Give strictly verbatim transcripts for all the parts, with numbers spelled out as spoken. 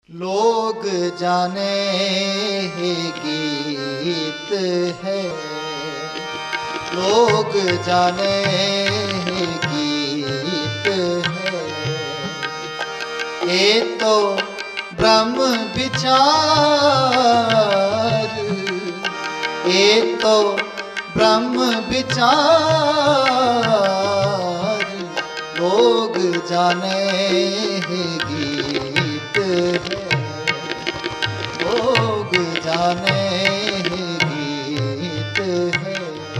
लोग जाने ही गीत है, लोग जाने ही गीत है। ये तो ब्रह्म विचार, ये तो ब्रह्म विचार। लोग जाने ही गीत है, लोग जाने ही गीत है,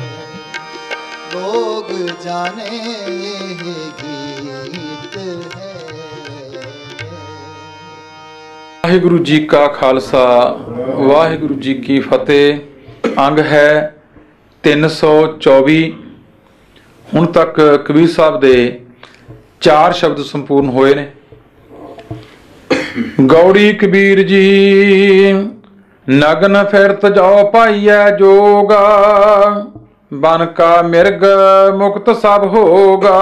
लोग जाने ही गीत है। वाहिगुरु जी का खालसा वाहिगुरु जी की फतेह। अंग है तीन सौ चौबी। हुण तक कबीर साहब दे चार शब्द संपूर्ण होए ने। गौड़ी कबीर जी नगन फिरत जाओ पाइया जोगा, बन का मिर्ग मुक्त सब होगा।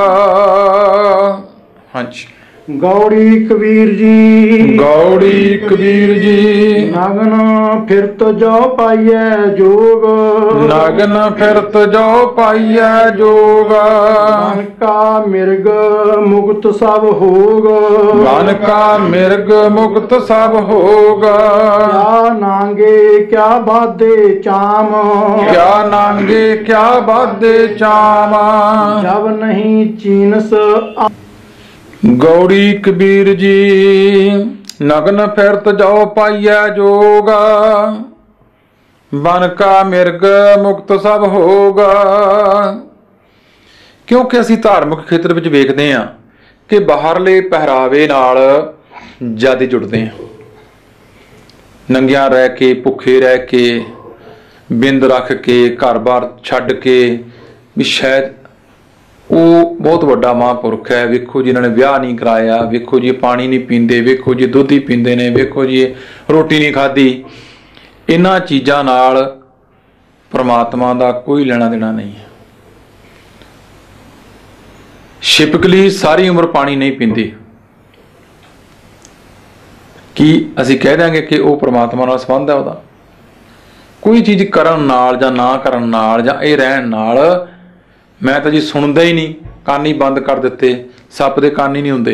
हाँ जी। गौड़ी कबीर जी गौड़ी कबीर जी नगन फिरत जाओ पाइए जोग, नगन फिरत जाओ पाइए जोगा। मन का मिर्ग मुक्त सब होगा, मन का मिर्ग मुक्त सब होगा। क्या नांगे क्या बाधे चाम, क्या नांगे क्या बाधे चाम। जब नहीं चीनस। गौड़ी कबीर जी नगन फिरत जाओ पाइया जोगा, बन का मिर्ग मुक्त सब होगा। क्योंकि असी धार्मिक खेत्र विच वेखदे हां कि बाहरले पहरावे नाल ज्यादा जुड़ते हैं। नंगिया रह के भुखे रह के बिंद रख के घर बार छड्ड के भी शायद वो बहुत वड्डा महापुरख है। वेखो जी इन्होंने विआह नहीं कराया, वेखो जी पानी नहीं पींदे, वेखो जी दुध ही पींदे ने, वेखो जी रोटी नहीं खाधी। इन्हां चीज़ां नाल परमात्मा दा कोई लेना देना नहीं है। छिपकली सारी उम्र पानी नहीं पींदी, कि असीं कह देंगे कि वो परमात्मा नाल संबंध है उहदा? कोई चीज़ करन नाल जां ना करन नाल जां इह रहण नाल मैं तो जी सुनदा ही नहीं, कान ही बंद कर दिते। सप दे कान ही नहीं हुंदे,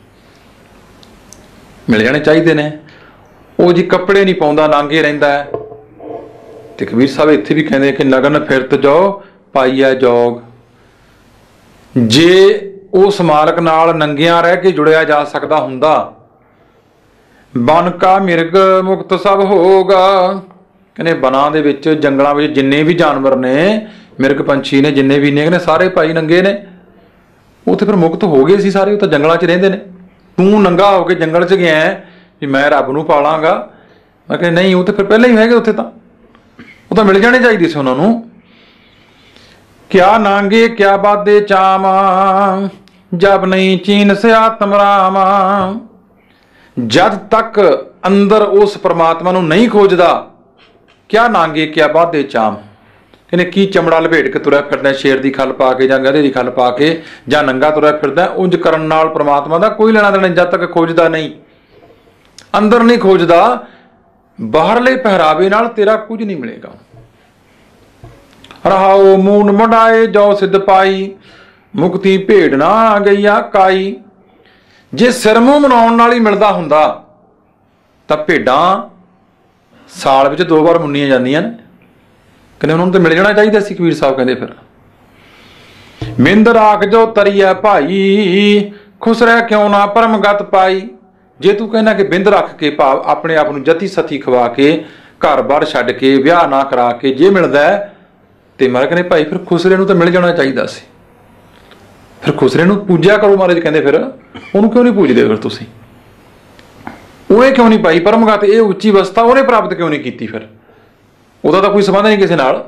मिल जाने चाहिए ने। वो जी कपड़े नहीं पाउंदा, नांगे रहिंदा है। ते कबीर साहब इत्थे भी कहंदे कि नगन फिरत जाओ पाइया जोग। जे उस मालक नाल नंगियां रह के जुड़िया जा सकदा हुंदा, बन का मिर्ग मुक्त सब होगा। कहने बना दे विच जंगलां विच जिन्ने भी जानवर ने, मिर्ग पंछी ने, जिन्ने भी ने सारे भाई नंगे ने। वो तो फिर मुक्त हो गए सी सारे, वो तो जंगलों च रहिंदे ने। तू नंगा हो के जंगल च गया भी मैं रब नूं पालांगा। मैं कह नहीं, वो तो फिर पहले ही है उत्थे, तां वो तो मिल जाने चाहिए सी उन्होंने। क्या नांगे क्या बाधे चाम, जब नहीं चीन से आत्म राम। जद तक अंदर उस परमात्मा नूं नहीं खोजदा, क्या नांगे क्या बाधे चाम। कहने की चमड़ा लपेट के तुरया फिरदा, शेर की खल पा के जां गधे की खल पा के जां नंगा तुरया फिरदा, उंज करन नाल परमात्मा दा कोई लेना देना। जद तक खोजदा नहीं, अंदर नहीं खोजदा, बाहरले पहरावे नाल तेरा कुछ नहीं मिलेगा। रहाओ मून मुंडाए जो सिद्ध पाई, मुक्ति भेड़ ना गईया काई। जे सिर मूंह मनाउण नाल ही मिलदा हुंदा तां भेडां साल विच दो बार मुन्नियां जांदियां ने। कहने उन्होंने तो मिल जाना चाहिए सी। कबीर साहब कहते फिर मिंद राख जो तरीया भाई, खुश रह क्यों ना परमगत पाई। जे तू कहना कि बिंद रख के भाव अपने आप को जती सती खवा के घर बार छड्ड के विआह ना करा के जे मिलता है तो महाराज कहने भाई फिर खुसरे नूं तो मिल जाना चाहिए सी। फिर खुसरे नूं पूजा करो। महाराज कहते फिर उन्होंने क्यों नहीं पूजते? फिर तुसीं उन्हें क्यों नहीं पाई परमगत? ये उच्ची अवस्था उन्हें प्राप्त क्यों नहीं की? फिर ਉਹਦਾ ਤਾਂ ਕੋਈ ਸੰਬੰਧ नहीं किसी नाल।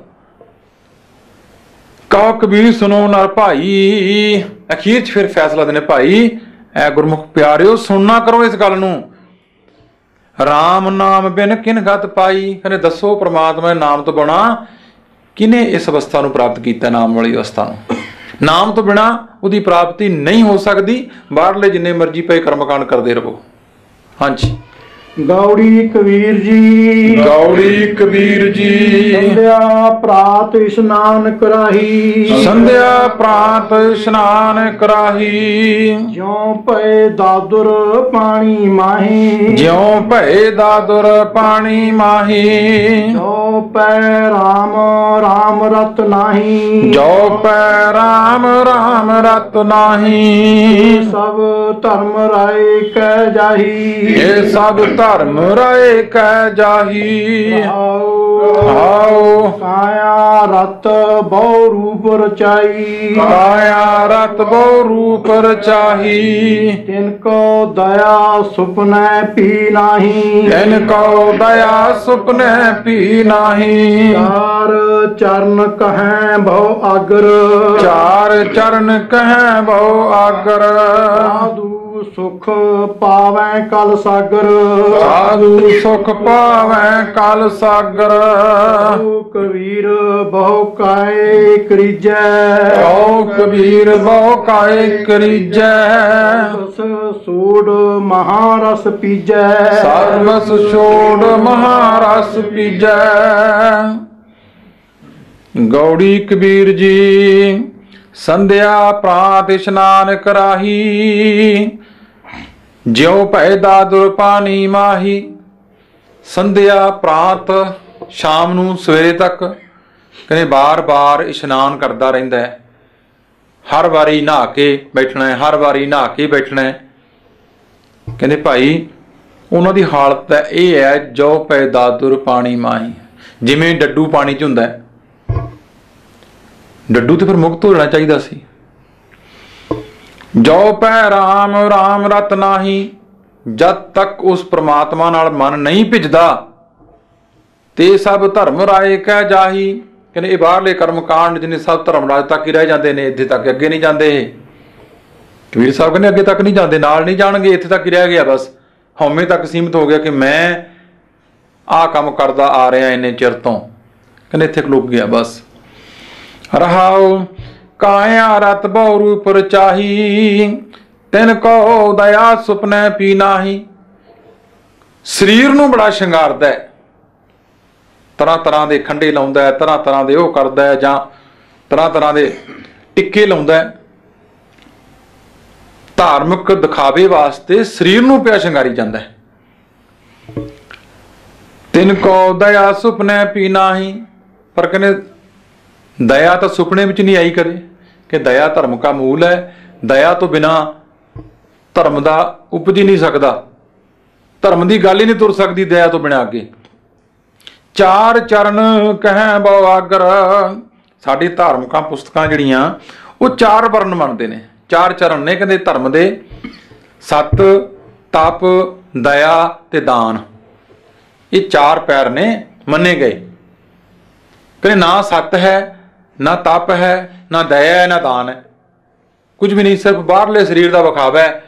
कहो कबीर सुनो नर भाई, अखीर च फिर फैसला देने भाई ऐ गुरमुख प्यारिओ सुनना करो इस गल नूं। राम नाम बिन किन गत पाई। कहने दसो परमात्मा दे नाम तो बिना किने इस अवस्था नूं प्राप्त कीता? नाम वाली अवस्था नूं नाम तो बिना उसकी प्राप्ति नहीं हो सकती। बाहरले जिन्ने मर्जी पे कर्मकांड करते रहो। हाँ जी, ਗੌੜੀ ਕਬੀਰ ਜੀ ਗੌੜੀ ਕਬੀਰ ਜੀ ਸੰਧਿਆ ਪ੍ਰਾਤ ਇਸ਼ਨਾਨ ਕਰਾਹੀ ਸੰਧਿਆ ਪ੍ਰਾਤ ਇਸ਼ਨਾਨ ਕਰਾਹੀ ਜਿਉ ਪਏ ਦਾਦੁਰ ਪਾਣੀ ਮਾਹੀ ਜਿਉ ਭਏ ਦਾਦੁਰ ਪਾਣੀ ਮਾਹੀ ਜੋ ਪੈ ਰਾਮ ਰਾਮ ਰਤ ਨਾਹੀ ਜੋ ਪੈ ਰਾਮ ਰਾਮ ਰਤ ਨਾਹੀ ਸਭ ਧਰਮ ਰਾਏ ਕਹਿ ਜਾਹੀ ਇਹ ਸਭ ਧਰਮ ਰਾਏ ਕਹਿ ਜਾਹੀ ਆਓ ਆਓ ਕਾਇਆ ਰਤ ਬਹੁ ਰੂਪ ਰਚਾਈ ਕਾਇਆ ਰਤ ਬਹੁ ਰੂਪ ਰਚਾਹੀ ਤਿਨ ਕੋ ਦਇਆ ਸੁਪਨੈ ਪੀ ਨਾਹੀ ਤਿਨ ਕੋ ਦਇਆ ਸੁਪਨੇ ਪੀ ਨਾਹੀ ਚਾਰ ਚਰਨ ਕਹੈ ਬਹੁ ਆਗਰ ਚਾਰ ਚਰਨ ਕਹਿ ਬਹੁ ਆਗਰ ਸਾਧੂ ਸੁਖ ਪਾਵੈ ਕਲ ਸਾਗਰ ਸਾਧੂ ਸੁਖ ਪਾਵੈ ਕਲ ਸਾਗਰ ਓ ਕਬੀਰ ਬਹੁ ਕਾਇ ਕਰੀਜੈ ਓ ਕਬੀਰ ਬਹੁ ਕਾਇ ਕਰੀਜੈ ਬਸ ਸੂੜ ਮਹਾਰਸ ਪੀਜੈ ਸਰਬਸ ਛੋੜ ਮਹਾਰਸ ਪੀਜੈ ਗੌੜੀ ਕਬੀਰ ਜੀ ਸੰਧਿਆ ਪ੍ਰਾਤ ਇਸ਼ਨਾਨ ਕਰਾਹੀ ਜਿਉ ਭੈ ਦਾਦੁਰ ਪਾਣੀ ਮਾਹੀ ਸੰਧਿਆ ਪ੍ਰਾਤ ਸ਼ਾਮ ਨੂੰ ਸਵੇਰੇ ਤੱਕ ਕਹਿੰਦੇ ਬਾਰ-ਬਾਰ ਇਸ਼ਨਾਨ ਕਰਦਾ ਰਹਿੰਦਾ ਹੈ। ਹਰ ਵਾਰੀ ਨਹਾ ਕੇ ਬੈਠਣਾ ਹੈ, ਹਰ ਵਾਰੀ ਨਹਾ ਕੇ ਬੈਠਣਾ ਹੈ। ਕਹਿੰਦੇ ਭਾਈ ਉਹਨਾਂ ਦੀ ਹਾਲਤ ਹੈ ਇਹ ਹੈ ਜੋ ਪੈ ਦਾਦੁਰ ਪਾਣੀ ਮਾਹੀ, ਜਿਵੇਂ ਡੱਡੂ ਪਾਣੀ 'ਚ ਹੁੰਦਾ ਹੈ। ਡੱਡੂ ਤੇ ਫਿਰ ਮੁਕਤ ਹੋ ਜਾਣਾ ਚਾਹੀਦਾ ਸੀ। ਜੋ ਪੈ ਰਾਮ ਰਾਮ ਰਤ ਨਾਹੀ, ਜਦ ਤੱਕ ਉਸ ਪ੍ਰਮਾਤਮਾ ਨਾਲ ਮਨ ਨਹੀਂ ਭਿੱਜਦਾ ਤੇ ਸਭ ਧਰਮ ਰਾਏ ਕਹਿ ਜਾਹੀ। ਕਹਿੰਦੇ ਇਹ ਬਾਹਰਲੇ ਕਰਮ ਕਾਂਡ ਜਿਹਨੇ ਸਭ ਧਰਮ ਰਾਜ ਤੱਕ ਹੀ ਰਹਿ ਜਾਂਦੇ ਨੇ, ਇੱਥੇ ਤੱਕ ਅੱਗੇ ਨਹੀਂ ਜਾਂਦੇ। ਕਬੀਰ ਸਾਹਿਬ ਕਹਿੰਦੇ ਅੱਗੇ ਤੱਕ ਨਹੀਂ ਜਾਂਦੇ, ਨਾਲ ਨਹੀਂ ਜਾਣਗੇ, ਇੱਥੇ ਤੱਕ ਹੀ ਰਹਿ ਗਿਆ ਬਸ। ਹਉਮੈ ਤੱਕ ਸੀਮਿਤ ਹੋ ਗਿਆ ਕਿ ਮੈਂ ਆਹ ਕੰਮ ਕਰਦਾ ਆ ਰਿਹਾ ਇੰਨੇ ਚਿਰ ਤੋਂ। ਕਹਿੰਦੇ ਇੱਥੇ ਖਲੋਕ ਗਿਆ ਬਸ। ਰਹਾਉ ਕਾਇਆ ਰਤ ਬਹੁ ਰੂਪ ਰਚਾਹੀ, ਤਿਨ ਕੋ ਦਇਆ ਸੁਪਨੇ ਪੀ ਨਾਹੀ। ਸਰੀਰ ਨੂੰ ਬੜਾ ਸ਼ਿੰਗਾਰਦਾ ਹੈ, ਤਰ੍ਹਾਂ ਤਰ੍ਹਾਂ ਦੇ ਖੰਡੇ ਲਾਉਂਦਾ ਹੈ, ਤਰ੍ਹਾਂ ਤਰ੍ਹਾਂ ਦੇ ਉਹ ਕਰਦਾ ਹੈ, ਜਾਂ ਤਰ੍ਹਾਂ ਤਰ੍ਹਾਂ ਦੇ ਟਿੱਕੇ ਲਾਉਂਦਾ ਹੈ। ਧਾਰਮਿਕ ਦਿਖਾਵੇ ਵਾਸਤੇ ਸਰੀਰ ਨੂੰ ਪਿਆ ਸ਼ਿੰਗਾਰੀ ਜਾਂਦਾ ਹੈ। ਤਿਨ ਕੋ ਦਇਆ ਸੁਪਨੇ ਪੀ ਨਾਹੀ, ਪਰ ਕਹਿੰਦੇ ਦਇਆ ਤਾਂ ਸੁਪਨੇ ਵਿੱਚ ਨਹੀਂ ਆਈ ਕਦੇ, ਕਿ ਦਇਆ ਧਰਮ ਦਾ ਮੂਲ ਹੈ। ਦਇਆ ਤੋਂ ਬਿਨਾ ਧਰਮ ਦਾ ਉਪਜ ਹੀ ਨਹੀਂ ਸਕਦਾ, ਧਰਮ ਦੀ ਗੱਲ ਹੀ ਨਹੀਂ ਤੁਰ ਸਕਦੀ ਦਇਆ ਤੋਂ ਬਿਨਾ ਅੱਗੇ। ਚਾਰ ਚਰਨ ਕਹਿ ਬਹੁ ਆਗਰ, ਸਾਡੀ ਧਾਰਮਿਕਾਂ ਪੁਸਤਕਾਂ ਜਿਹੜੀਆਂ ਉਹ ਚਾਰ ਵਰਨ ਮੰਨਦੇ ਨੇ, ਚਾਰ ਚਰਨ ਨੇ ਕਹਿੰਦੇ ਧਰਮ ਦੇ। ਸਤ, ਤਪ, ਦਇਆ ਤੇ ਦਾਨ, ਇਹ ਚਾਰ ਪੈਰ ਨੇ ਮੰਨੇ ਗਏ। ਕਹਿੰਦੇ ਨਾ ਸਤ ਹੈ, ਨਾ ਤਪ ਹੈ, ਨਾ ਦਇਆ ਹੈ, ਨਾ ਦਾਨ ਹੈ, ਕੁਝ ਵੀ ਨਹੀਂ, ਸਿਰਫ ਬਾਹਰਲੇ ਸਰੀਰ ਦਾ ਵਿਖਾਵਾ ਹੈ।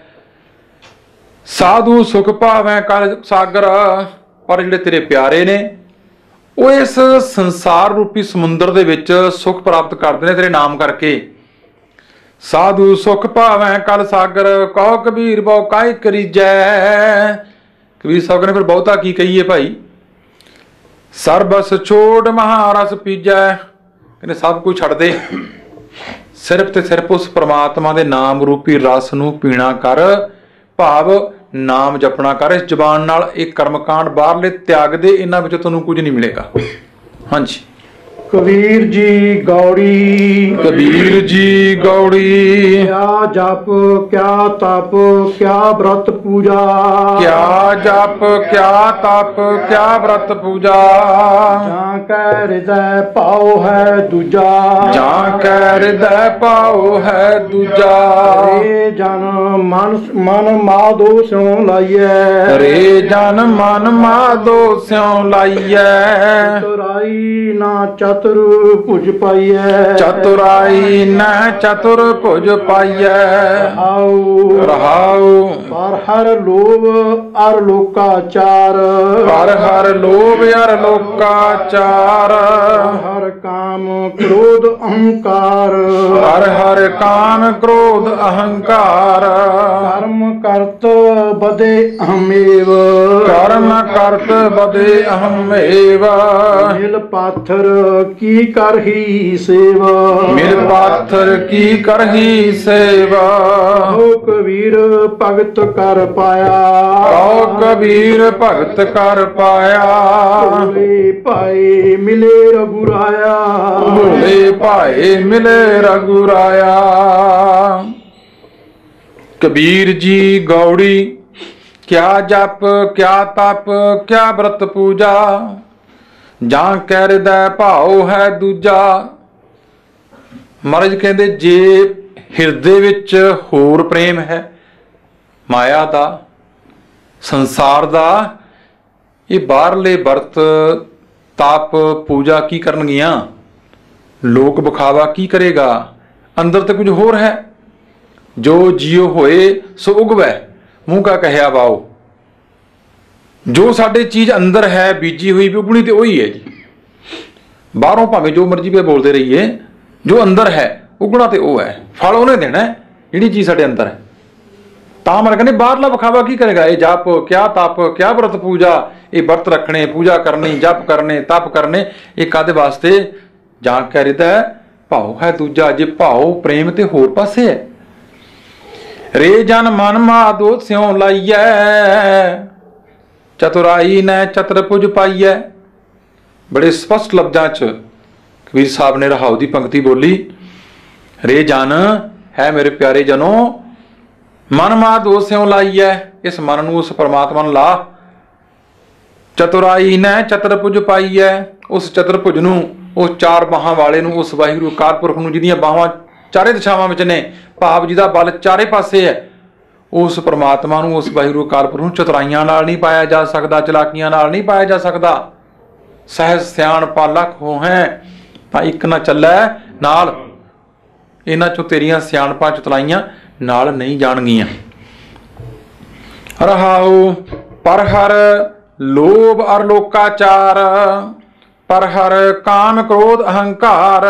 ਸਾਧੂ ਸੁਖ ਭਾਵੈ ਕਲ ਸਾਗਰ, ਪਰ ਜਿਹੜੇ ਤੇਰੇ ਪਿਆਰੇ ਨੇ ਉਹ ਇਸ ਸੰਸਾਰ ਰੂਪੀ ਸਮੁੰਦਰ ਦੇ ਵਿੱਚ ਸੁਖ ਪ੍ਰਾਪਤ ਕਰਦੇ ਨੇ ਤੇਰੇ ਨਾਮ ਕਰਕੇ। ਸਾਧੂ ਸੁਖ ਭਾਵੈ ਕਲ ਸਾਗਰ, ਕਹੋ ਕਬੀਰ ਬਹੁ ਕਾਇ ਕਰੀਜੈ। ਕਬੀਰ ਸਾਹਿਬ ਨੇ ਫਿਰ ਬਹੁਤਾ ਕੀ ਕਹੀਏ ਭਾਈ। ਸਰਬਸ ਛੋੜ ਮਹਾਰਸ ਪੀਜੈ, ਕਹਿੰਦੇ ਸਭ ਕੁਝ ਛੱਡ ਦੇ, ਸਿਰਫ ਤੇ ਸਿਰਫ ਉਸ ਪ੍ਰਮਾਤਮਾ ਦੇ ਨਾਮ ਰੂਪੀ ਰਸ ਨੂੰ ਪੀਣਾ ਕਰ, ਭਾਵ ਨਾਮ ਜਪਣਾ ਕਰ ਇਸ ਜ਼ੁਬਾਨ ਨਾਲ। ਇਹ ਕਰਮਕਾਂਡ ਬਾਹਰਲੇ ਤਿਆਗ ਦੇ, ਇਹਨਾਂ ਵਿੱਚੋਂ ਤੁਹਾਨੂੰ ਕੁਝ ਨਹੀਂ ਮਿਲੇਗਾ। ਹਾਂਜੀ। ਕਬੀਰ ਜੀ ਗੌੜੀ ਕਬੀਰ ਜੀ ਗੌੜੀ, ਕਿਆ ਜਪ ਕਿਆ ਤਪ ਕਿਆ ਬ੍ਰਤ ਪੂਜਾ, ਕਿਆ ਜਪ ਕਿਆ ਤਪ ਕਿਆ ਬ੍ਰਤ ਪੂਜਾ। ਜਾਂ ਕੈ ਹਿਰਦੈ ਭਾਉ ਹੈ ਦੂਜਾ, ਜਾਂ ਕੈ ਹਿਰਦੈ ਭਾਉ ਹੈ ਦੂਜਾ। ਰੇ ਜਨ ਮਨ ਮਨ ਮਾਧੋ ਸਿਉ ਲਾਈਐ, ਰੇ ਜਨ ਮਨ ਮਾਧੋ ਸਿਉ ਲਾਈਐ। ਚਤੁਰਾਈ ਨਾ ਚਤ ਚਤੁਰ ਭੁਜ ਪਾਈਐ ਚਤੁਰਾਈ ਨ ਚਤੁਰ ਭੁਜ ਪਾਈਐ ਆਉ ਰਹਾਉ ਪਰ ਹਰ ਲੋਭ ਅਰ ਲੋਕਾਚਾਰ ਪਰ ਹਰ ਲੋਭ ਅਰ ਲੋਕਾਚਾਰ ਹਰ ਕਾਮ ਕ੍ਰੋਧ ਅਹੰਕਾਰ ਹਰ ਹਰ ਕਾਮ ਕ੍ਰੋਧ ਅਹੰਕਾਰ ਕਰਮ ਕਰਤ ਬਦੇ ਅਹਮੇਵ ਕਰਮ ਕਰਤ ਬਦੇ ਅਹਮੇਵ ਮਿਲ ਪਾਥਰ ਕੀ ਕਰਹੀ ਸੇਵਾ ਮਿਲ ਪਾਥਰ ਕੀ ਕਰਹੀ ਸੇਵਾ ਹੋ ਕਬੀਰ ਭਗਤ ਕਰ ਪਾਇਆ ਕਉ ਕਬੀਰ ਭਗਤ ਕਰ ਪਾਇਆ ਭੋਲੇ ਭਾਈ ਮਿਲੇ ਰਘੁਰਾਇਆ ਭੋਲੇ ਭਾਏ ਮਿਲੇ ਰਘੁਰਾਇਆ। ਕਬੀਰ ਜੀ ਗੌੜੀ ਕਿਆ ਜਪ ਕਿਆ ਤਪ ਕਿਆ ਬ੍ਰਤ ਪੂਜਾ ਜਾਂ ਕਹਿ ਹਿਰਦੈ ਭਾਉ ਹੈ ਦੂਜਾ। ਮਹਾਰਾਜ ਕਹਿੰਦੇ ਜੇ ਹਿਰਦੇ ਵਿੱਚ ਹੋਰ ਪ੍ਰੇਮ ਹੈ ਮਾਇਆ ਦਾ ਸੰਸਾਰ ਦਾ ਇਹ ਬਾਹਰਲੇ ਵਰਤ ਤਪ ਪੂਜਾ ਕੀ ਕਰਨਗੀਆਂ ਲੋਕ ਵਿਖਾਵਾ ਕੀ ਕਰੇਗਾ ਅੰਦਰ ਤੇ ਕੁਝ ਹੋਰ ਹੈ। ਜੋ ਜੀਉ ਹੋਏ ਸੋ ਉਗਵੈ ਮੂੰਹ ਕਾ ਕਹਿਆ ਵਾਓ। ਜੋ ਸਾਡੇ ਚੀਜ਼ ਅੰਦਰ ਹੈ ਬੀਜੀ ਹੋਈ ਵੀ ਉਗਣੀ ਤੇ ਉਹੀ ਹੈ ਜੀ। ਬਾਹਰੋਂ ਭਾਵੇਂ ਜੋ ਮਰਜ਼ੀ ਪੇ ਬੋਲਦੇ ਰਹੀਏ ਜੋ ਅੰਦਰ ਹੈ ਉਗਣਾ ਤੇ ਉਹ ਹੈ ਫਲ ਉਹਨੇ ਦੇਣਾ ਜਿਹੜੀ ਚੀਜ਼ ਸਾਡੇ ਅੰਦਰ ਹੈ। ਤਾਂ ਮਰ ਕਹਿੰਦੇ ਬਾਹਰਲਾ ਵਿਖਾਵਾ ਕੀ ਕਰੇਗਾ ਇਹ ਜਪ ਕਿਆ ਤਪ ਕਿਆ ਵਰਤ ਪੂਜਾ ਇਹ ਵਰਤ ਰੱਖਣੇ ਪੂਜਾ ਕਰਨੀ ਜਪ ਕਰਨੇ ਤਪ ਕਰਨੇ ਇਹ ਕਾਹਦੇ ਵਾਸਤੇ ਜਾਂ ਕਹਿ ਰਿਹਾ ਭਾਉ ਹੈ ਦੂਜਾ। ਜੇ ਭਾਉ ਪ੍ਰੇਮ ਤੇ ਹੋਰ ਪਾਸੇ ਹੈ ਰੇ ਜਨ ਮਨ ਮਾਦੋ ਸਿਉ ਲਾਈਐ ਚਤੁਰਾਈ ਨੇ ਚਤੁਰ ਪੁਜ ਪਾਈਐ। ਬੜੇ ਸਪਸ਼ਟ ਲਫ਼ਜ਼ਾਂ ਚ ਕਬੀਰ ਸਾਹਿਬ ਨੇ ਰਹਾਉ ਦੀ ਪੰਕਤੀ ਬੋਲੀ ਰੇ ਜਨ ਹੈ ਮੇਰੇ ਪਿਆਰੇ ਜਨੋ ਮਨ ਮਾਦੋ ਸਿਉ ਲਾਈਐ ਇਸ ਮਨ ਨੂੰ ਉਸ ਪਰਮਾਤਮਾ ਨੂੰ ਲਾ। ਚਤੁਰਾਈ ਨੇ ਚਤੁਰ ਪੁਜ ਪਾਈਐ ਉਸ ਚਤੁਰ ਭੁਜ ਨੂੰ ਉਸ ਚਾਰ ਬਾਹਾਂ ਵਾਲੇ ਨੂੰ ਉਸ ਵਾਹਿਗੁਰੂ ਅਕਾਲ ਪੁਰਖ ਨੂੰ ਜਿਹਦੀਆਂ ਬਾਹਾਂ ਚਾਰੇ ਦਿਸ਼ਾਵਾਂ ਵਿੱਚ ਨੇ ਭਾਵ ਜਿਹਦਾ ਬਲ ਚਾਰੇ ਪਾਸੇ ਹੈ ਉਸ ਪਰਮਾਤਮਾ ਨੂੰ ਉਸ ਵਾਹਿਗੁਰੂ ਅਕਾਲ ਪੁਰਖ ਨੂੰ ਚਤੁਰਾਈਆਂ ਨਾਲ ਨਹੀਂ ਪਾਇਆ ਜਾ ਸਕਦਾ ਚਲਾਕੀਆਂ ਨਾਲ ਨਹੀਂ ਪਾਇਆ ਜਾ ਸਕਦਾ। ਸਹਿਜ ਸਿਆਣ ਪਾਲਕ ਹੋ ਹੈ ਤਾਂ ਇੱਕ ਨਾ ਚੱਲੈ ਨਾਲ ਇਹਨਾਂ ਚੋਂ ਤੇਰੀਆਂ ਸਿਆਣਪਾਂ ਚਤਲਾਈਆਂ ਨਾਲ ਨਹੀਂ ਜਾਣਗੀਆਂ। ਰਹਾਉ ਪਰ ਹਰ ਲੋਭ ਅਰ ਲੋਕਾਚਾਰ ਪਰ ਹਰ ਕਾਮ ਕ੍ਰੋਧ ਅਹੰਕਾਰ।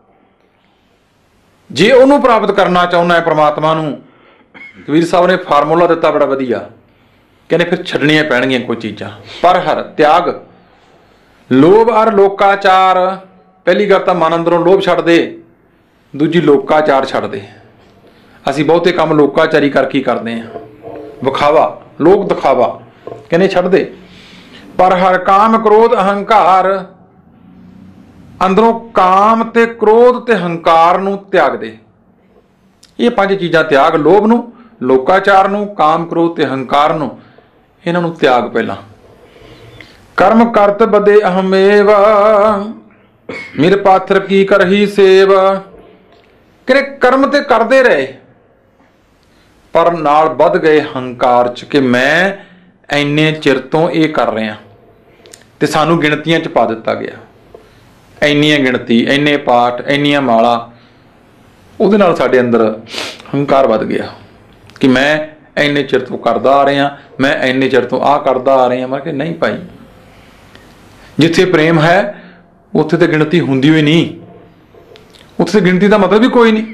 ਜੇ ਉਹਨੂੰ ਪ੍ਰਾਪਤ ਕਰਨਾ ਚਾਹੁੰਦਾ ਹੈ ਪ੍ਰਮਾਤਮਾ ਨੂੰ ਕਬੀਰ ਸਾਹਿਬ ਨੇ ਫਾਰਮੂਲਾ ਦਿੱਤਾ ਬੜਾ ਵਧੀਆ ਕਹਿੰਦੇ ਫਿਰ ਛੱਡਣੀਆਂ ਪੈਣਗੀਆਂ ਕੋਈ ਚੀਜ਼ਾਂ। ਪਰ ਹਰ ਤਿਆਗ ਲੋਭ ਅਰ ਲੋਕਾਚਾਰ ਪਹਿਲੀ ਗੱਲ ਤਾਂ ਮਨ ਅੰਦਰੋਂ ਲੋਭ ਛੱਡ ਦੇ ਦੂਜੀ ਲੋਕਾਚਾਰ ਛੱਡ ਦੇ। ਅਸੀਂ ਬਹੁਤੇ ਕੰਮ ਲੋਕਾਚਾਰੀ ਕਰਕੇ ਹੀ ਕਰਦੇ ਹਾਂ ਵਿਖਾਵਾ ਲੋਕ ਦਿਖਾਵਾ ਕਹਿੰਦੇ ਛੱਡ ਦੇ। ਪਰ ਹਰ ਕਾਮ ਕ੍ਰੋਧ ਅਹੰਕਾਰ ਅੰਦਰੋਂ ਕਾਮ ਤੇ ਕ੍ਰੋਧ ਤੇ ਹੰਕਾਰ ਨੂੰ ਤਿਆਗ ਦੇ। ਇਹ ਪੰਜ ਚੀਜ਼ਾਂ ਤਿਆਗ ਲੋਭ ਨੂੰ ਲੋਕਾਚਾਰ ਨੂੰ ਕਾਮ ਕ੍ਰੋਧ ਤੇ ਹੰਕਾਰ ਨੂੰ ਇਹਨਾਂ ਨੂੰ ਤਿਆਗ ਪਹਿਲਾਂ। ਕਰਮ ਕਰਤ ਬਦੇ ਅਹਮੇਵ ਮੇਰੇ ਪਾਥਰ ਕੀ ਕਰਹੀ ਸੇਵ। ਕਿ ਕਰਮ ਤੇ ਕਰਦੇ ਰਹੇ ਪਰ ਨਾਲ ਵੱਧ ਗਏ ਹੰਕਾਰ ਚ ਕਿ ਮੈਂ ਇੰਨੇ ਚਿਰ ਤੋਂ ਇਹ ਕਰ ਰਿਹਾ ਤੇ ਸਾਨੂੰ ਗਿਣਤੀਆਂ ਚ ਪਾ ਦਿੱਤਾ ਗਿਆ ਇੰਨੀਆਂ ਗਿਣਤੀ ਇੰਨੇ ਪਾਠ ਇੰਨੀਆਂ ਮਾਲਾ ਉਹਦੇ ਨਾਲ ਸਾਡੇ ਅੰਦਰ ਹੰਕਾਰ ਵੱਧ ਗਿਆ ਕਿ ਮੈਂ ਇੰਨੇ ਚਿਰ ਤੋਂ ਕਰਦਾ ਆ ਰਿਹਾ ਮੈਂ ਇੰਨੇ ਚਿਰ ਤੋਂ ਆਹ ਕਰਦਾ ਆ ਰਿਹਾ। ਮੈਂ ਕਿ ਨਹੀਂ ਭਾਈ ਜਿੱਥੇ ਪ੍ਰੇਮ ਹੈ ਉੱਥੇ ਤੇ ਗਿਣਤੀ ਹੁੰਦੀ ਹੋਈ ਨਹੀਂ ਉੱਥੇ ਤੇ ਗਿਣਤੀ ਦਾ ਮਤਲਬ ਵੀ ਕੋਈ ਨਹੀਂ।